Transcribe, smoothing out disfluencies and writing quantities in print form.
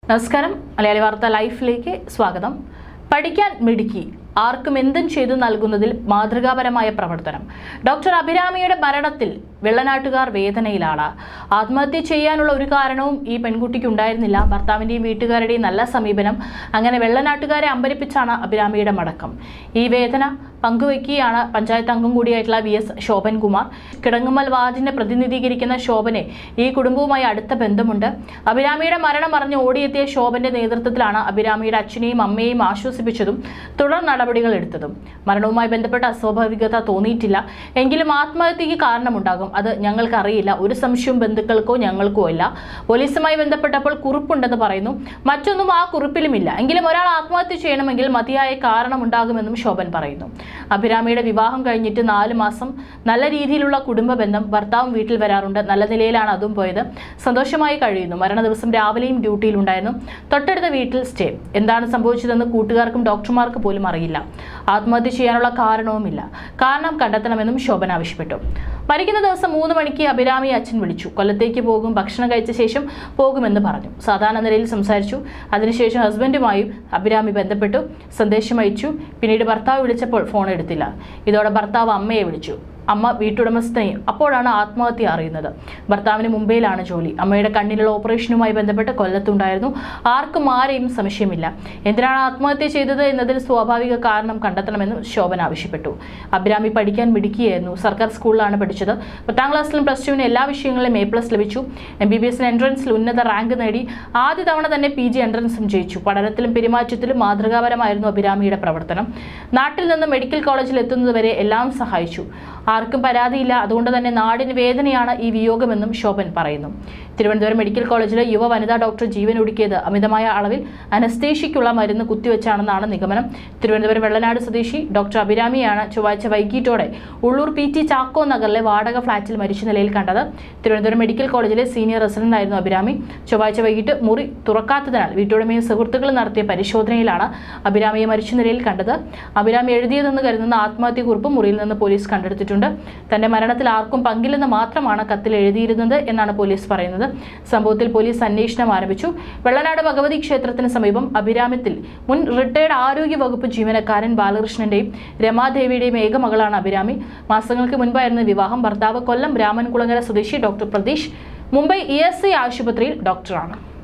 നമസ്കാരം മലയാളി വാർത്ത ലൈഫിലേക്ക് സ്വാഗതം. പഠിക്കാൻ മിടുക്കി ആർക്കും എന്തും ചെയ്തു നൽകുന്നതിൽ മാതൃകാപരമായ പ്രവർത്തനം. ഡോക്ടർ അഭിരാമിയുടെ മരണത്തിൽ വെള്ളനാട്ടുകാർ വേദനയിലാണ്. ആത്മഹത്യ ചെയ്യാനുള്ള ഒരു കാരണവും ഈ പെൺകുട്ടിക്ക് ഉണ്ടായിരുന്നില്ല. ഭർത്താവിൻ്റെയും വീട്ടുകാരുടെയും നല്ല സമീപനം അങ്ങനെ വെള്ളനാട്ടുകാരെ അമ്പരിപ്പിച്ചാണ് അഭിരാമിയുടെ മടക്കം. ഈ വേദന പങ്കുവയ്ക്കുകയാണ് പഞ്ചായത്ത് അംഗം കൂടിയായിട്ടുള്ള VS ശോഭൻകുമാർ. കിടങ്ങുമ്മൽ വാർഡിനെ പ്രതിനിധീകരിക്കുന്ന ശോഭനെ ഈ കുടുംബവുമായി അടുത്ത ബന്ധമുണ്ട്. അഭിരാമിയുടെ മരണം അറിഞ്ഞ് ഓടിയെത്തിയ ശോഭന്റെ നേതൃത്വത്തിലാണ് അഭിരാമിയുടെ അച്ഛനെയും അമ്മയെയും ആശ്വസിപ്പിച്ചതും തുടർ നടപടികൾ എടുത്തതും. മരണവുമായി ബന്ധപ്പെട്ട അസ്വാഭാവികത തോന്നിയിട്ടില്ല. എങ്കിലും ആത്മഹത്യക്ക് കാരണമുണ്ടാകും, അത് ഞങ്ങൾക്കറിയില്ല. ഒരു സംശയവും ബന്ധുക്കൾക്കോ ഞങ്ങൾക്കോ ഇല്ല. പോലീസുമായി ബന്ധപ്പെട്ടപ്പോൾ കുറിപ്പുണ്ടെന്ന് പറയുന്നു. മറ്റൊന്നും ആ കുറിപ്പിലുമില്ല. എങ്കിലും ഒരാൾ ആത്മഹത്യ ചെയ്യണമെങ്കിൽ മതിയായ കാരണമുണ്ടാകുമെന്നും ശോഭൻ പറയുന്നു. അഭിരാമിയുടെ വിവാഹം കഴിഞ്ഞിട്ട് 4 മാസം നല്ല രീതിയിലുള്ള കുടുംബ ബന്ധം. ഭർത്താവും വീട്ടിൽ വരാറുണ്ട്. നല്ല നിലയിലാണ് അതും പോയത്. സന്തോഷമായി കഴിയുന്നു. മരണ ദിവസം രാവിലെയും ഡ്യൂട്ടിയിലുണ്ടായിരുന്നു. തൊട്ടടുത്ത വീട്ടിൽ സ്റ്റേ. എന്താണ് സംഭവിച്ചതെന്ന് കൂട്ടുകാർക്കും ഡോക്ടർമാർക്ക് പോലും അറിയില്ല. ആത്മഹത്യ ചെയ്യാനുള്ള കാരണവുമില്ല. കാരണം കണ്ടെത്തണമെന്നും ശോഭൻ ആവശ്യപ്പെട്ടു. മരിക്കുന്ന ദിവസം 3 മണിക്ക് അഭിരാമി അച്ഛൻ വിളിച്ചു. കൊല്ലത്തേക്ക് പോകും, ഭക്ഷണം കഴിച്ച ശേഷം പോകുമെന്ന് പറഞ്ഞു. സാധാരണ നിലയിൽ സംസാരിച്ചു. അതിനുശേഷം ഹസ്ബൻഡുമായും അഭിരാമി ബന്ധപ്പെട്ടു, സന്ദേശം അയച്ചു. പിന്നീട് ഭർത്താവ് വിളിച്ചപ്പോൾ ഫോൺ എടുത്തില്ല. ഇതോടെ ഭർത്താവ് അമ്മയെ വിളിച്ചു. അമ്മ വീട്ടുടമസ്ഥനെ. അപ്പോഴാണ് ആത്മഹത്യ അറിയുന്നത്. ഭർത്താവിന് മുംബൈയിലാണ് ജോലി. അമ്മയുടെ കണ്ണിലുള്ള ഓപ്പറേഷനുമായി ബന്ധപ്പെട്ട് കൊല്ലത്തുണ്ടായിരുന്നു. ആർക്കും ആരെയും സംശയമില്ല. എന്തിനാണ് ആത്മഹത്യ ചെയ്തത് എന്നതിൽ സ്വാഭാവിക കാരണം കണ്ടെത്തണമെന്നും ശോഭൻ ആവശ്യപ്പെട്ടു. അഭിരാമി പഠിക്കാൻ മിടുക്കിയായിരുന്നു. സർക്കാർ സ്കൂളിലാണ് പഠിച്ചത്. 10ാം ക്ലാസ്സിലും +2 എല്ലാ വിഷയങ്ങളിലും A+ ലഭിച്ചു. MBBS എൻട്രൻസിൽ ഉന്നത റാങ്ക് നേടി. ആദ്യ തവണ തന്നെ PG എൻട്രൻസും ജയിച്ചു. പഠനത്തിലും പെരുമാറ്റത്തിലും മാതൃകാപരമായിരുന്നു അഭിരാമിയുടെ പ്രവർത്തനം. നാട്ടിൽ നിന്ന് മെഡിക്കൽ കോളേജിൽ എത്തുന്നതുവരെ എല്ലാം സഹായിച്ചു. ആർക്കും പരാതിയില്ല. അതുകൊണ്ട് തന്നെ നാടിന് വേദനയാണ് ഈ വിയോഗമെന്നും ശോഭൻ പറയുന്നു. തിരുവനന്തപുരം മെഡിക്കൽ കോളേജിലെ യുവ വനിതാ ഡോക്ടർ ജീവൻ ഒടുക്കിയത് അമിതമായ അളവിൽ അനസ്തേഷ്യയ്ക്കുള്ള മരുന്ന് കുത്തിവെച്ചാണെന്നാണ് നിഗമനം. തിരുവനന്തപുരം വെള്ളനാട് സ്വദേശി ഡോക്ടർ അഭിരാമിയാണ് ചൊവ്വാഴ്ച വൈകിട്ടോടെ ഉള്ളൂർ PT ചാക്കോ നഗറിലെ വാടക ഫ്ളാറ്റിൽ മരിച്ച നിലയിൽ കണ്ടത്. തിരുവനന്തപുരം മെഡിക്കൽ കോളേജിലെ സീനിയർ റെസിഡന്റ് ആയിരുന്നു അഭിരാമി. ചൊവ്വാഴ്ച വൈകിട്ട് മുറി തുറക്കാത്തതിനാൽ വീട്ടുടമയും സുഹൃത്തുക്കളും നടത്തിയ പരിശോധനയിലാണ് അഭിരാമിയെ മരിച്ച നിലയിൽ കണ്ടത്. അഭിരാമി എഴുതിയതെന്ന് കരുതുന്ന ആത്മഹത്യക്കുറിപ്പ് മുറിയിൽ നിന്ന് പോലീസ് കണ്ടെടുത്തിട്ടുണ്ട്. തന്റെ മരണത്തിൽ ആർക്കും പങ്കില്ലെന്ന് മാത്രമാണ് കത്തിൽ എഴുതിയിരുന്നത് എന്നാണ് പോലീസ് പറയുന്നത്. സംഭവത്തിൽ പോലീസ് അന്വേഷണം ആരംഭിച്ചു. വെള്ളനാട് ഭഗവതി ക്ഷേത്രത്തിന് സമീപം അഭിരാമത്തിൽ മുൻ റിട്ടയർഡ് ആരോഗ്യ വകുപ്പ് ജീവനക്കാരൻ ബാലകൃഷ്ണന്റെയും രമാദേവിയുടെയും ഏക മകളാണ് അഭിരാമി. മാസങ്ങൾക്ക് മുൻപായിരുന്നു വിവാഹം. ഭർത്താവ് കൊല്ലം രാമൻകുളങ്ങര സ്വദേശി ഡോക്ടർ പ്രതീഷ് മുംബൈ ESI ആശുപത്രിയിൽ ഡോക്ടറാണ്.